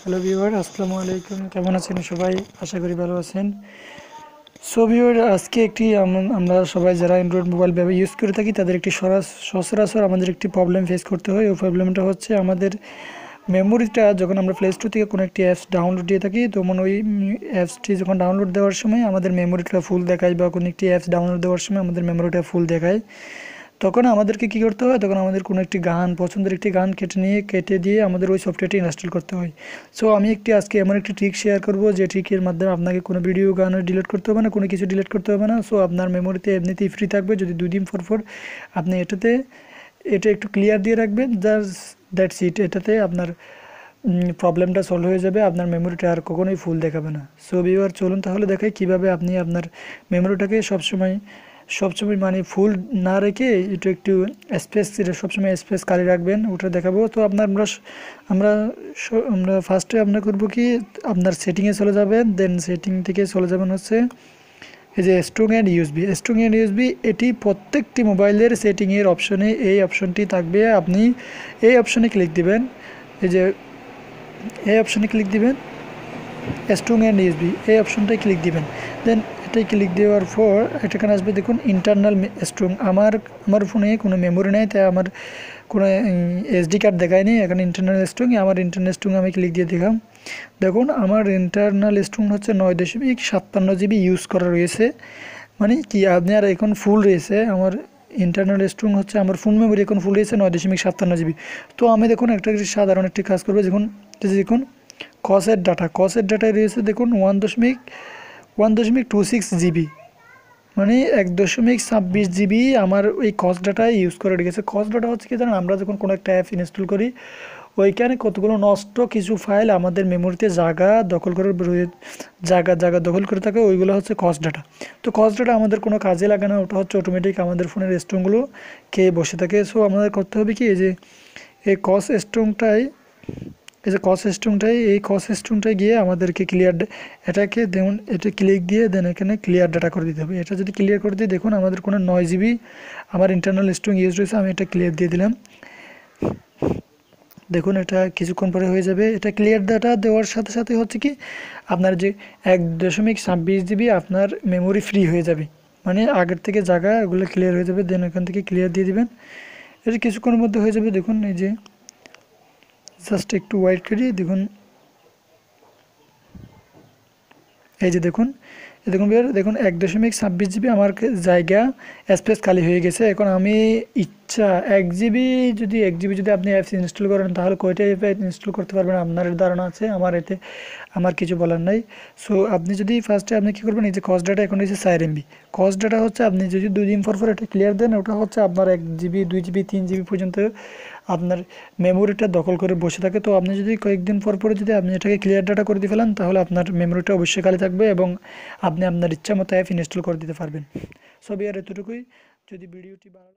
Hello viewer, আসসালামু আলাইকুম। কেমন আছেন সবাই? আশা করি ভালো আছেন। সো ভিউয়ার, আজকে আমরা সবাই যারা অ্যান্ড্রয়েড মোবাইল ব্যবহার ইউজ করে থাকি তাদের একটি সচরাচর আমাদের একটি প্রবলেম ফেস করতে হয়। ওই প্রবলেমটা হচ্ছে আমাদের মেমোরিটা যখন আমরা প্লে স্টোর থেকে কোনো একটি অ্যাপস ডাউনলোড দিয়ে থাকি, তখন ওই অ্যাপসটি যখন ডাউনলোড দেওয়ার সময় আমাদের মেমোরিটা ফুল দেখায়, বা কোনো একটি অ্যাপস ডাউনলোড দেওয়ার সময় আমাদের মেমোরিটা ফুল দেখায়, তখন আমাদেরকে কী করতে হয়? তখন আমাদের কোনো একটি গান, পছন্দের একটি গান কেটে দিয়ে আমাদের ওই সফটওয়্যারটি ইনস্টল করতে হয়। সো আমি আজকে এমন একটি ট্রিক শেয়ার করব, যে ট্রিকের মাধ্যমে আপনাকে কোনো ভিডিও গান ডিলিট করতে হবে না, কোনো কিছু ডিলিট করতে হবে না। সো আপনার মেমোরিতে এমনিতেই ফ্রি থাকবে। যদি 2 দিন পর আপনি এটা একটু ক্লিয়ার দিয়ে রাখবেন, দ্যাটস ইট। এটাতে আপনার প্রবলেমটা সলভ হয়ে যাবে, আপনার মেমোরিটা আর কখনোই ফুল দেখাবে না। সো ভিউয়ার, চলুন তাহলে দেখাই কীভাবে আপনি আপনার মেমোরিটাকে সবসময় মানে ফুল না রেখে এটা একটু সবসময় স্পেস খালি রাখবেন, ওটা দেখাবো। তো আমরা ফার্স্টে আমরা করবো কি, আপনার সেটিংয়ে চলে যাবেন, দেন সেটিং থেকে চলে যাবেন হচ্ছে এই যে স্ট্রং অ্যান্ড ইউএসবি। এটি প্রত্যেকটি মোবাইলের সেটিংয়ের অপশনে এই অপশনটি থাকবে। আপনি এই অপশনে ক্লিক দিবেন, এই অপশনে ক্লিক দিবেন, স্ট্রং অ্যান্ড ইউএসবি এই অপশনটাই ক্লিক দিবেন। দেন এটাই ক্লিক দেওয়ার পর এখানে আসবে, দেখুন ইন্টারনাল স্ট্রং। আমার ফোনে কোনো মেমোরি নেই, তাই আমার কোনো এসডি কার্ড দেখায়নি। এখানে ইন্টারনাল স্ট্রং, আমার ইন্টারনাল স্ট্রং আমি ক্লিক দিয়ে দিলাম। দেখুন আমার ইন্টারনাল স্ট্রং হচ্ছে 9.57 জিবি ইউজ করা রয়েছে। মানে কি, আপনার এখন ফুল রয়েছে আমার ইন্টারনাল স্ট্রং হচ্ছে, আমার ফোন মেমোরি এখন ফুল রয়েছে 9.57 জিবি। তো আমি দেখুন সাধারণ একটি কাজ করবো। দেখুন কসের ডাটায় রয়েছে, দেখুন 1.26 জিবি, মানে 1.26 জিবি আমার ওই কস ডাটায় ইউজ করে রেখেছে। কস ডাটা হচ্ছে কি জানেন, আমরা যখন কোনো একটা অ্যাপ ইনস্টল করি, ওইখানে কতগুলো নষ্ট কিছু ফাইল আমাদের মেমোরিতে জায়গা দখল করে থাকে, ওইগুলো হচ্ছে কস ডাটা। তো কস ডাটা আমাদের কোনো কাজে লাগে না, ওটা হচ্ছে অটোমেটিক আমাদের ফোনের স্ট্রংগুলো খেয়ে বসে থাকে। সো আমাদের করতে হবে কি, এই কস স্ট্রংটাই গিয়ে আমাদেরকে এটাকে দেখুন, এটা ক্লিক দিয়ে দেন এখানে ক্লিয়ার ডাটা করে দিতে হবে। এটা যদি ক্লিয়ার করে দিই, দেখুন আমাদের কোনো 9 জিবি আমার ইন্টারনাল স্ট্রং ইউজ রয়েছে, আমি এটা ক্লিয়ার দিয়ে দিলাম। দেখুন এটা কিছুক্ষণ পরে হয়ে যাবে। এটা ক্লিয়ার ডাটা দেওয়ার সাথে সাথে হচ্ছে কি, আপনার যে 1.26 জিবি আপনার মেমোরি ফ্রি হয়ে যাবে, মানে আগের থেকে জায়গা এগুলো ক্লিয়ার হয়ে যাবে। দেন এখান থেকে ক্লিয়ার দিয়ে দিবেন, এটা কিছুক্ষণের মধ্যে হয়ে যাবে। দেখুন এই যে জাস্ট একটু ওয়েট করি, দেখুন এই যে দেখুন 1.26 জিবি আমার জায়গা স্পেস খালি হয়ে গেছে। এখন আমি ইচ্ছা 1 জিবি যদি আপনি অ্যাপস ইনস্টল করেন, তাহলে কয়টা অ্যাপ ইনস্টল করতে পারবেন আপনার ধারণা আছে? আমার কিছু বলার নাই। সো আপনি যদি ফার্স্টে আপনি কী করবেন, এই যে কস ডাটা এখন হচ্ছে 4 MB। কস ডাটা হচ্ছে আপনি যদি 2 দিন পর এটা ক্লিয়ার দেন, ওটা হচ্ছে আপনার 1 জিবি 2 জিবি 3 জিবি পর্যন্ত আপনার মেমোরিটা দখল করে বসে থাকে। তো আপনি যদি কয়েকদিন পর যদি আপনি এটাকে ক্লিয়ার ডাটা করে দিয়ে ফেলেন, তাহলে আপনার মেমোরিটা অবশ্যই খালি থাকবে এবং আপনি আপনার ইচ্ছা মতো অ্যাপ ইনস্টল করে দিতে পারবেন। সো আর এতটুকুই। যদি ভিডিওটি ভালো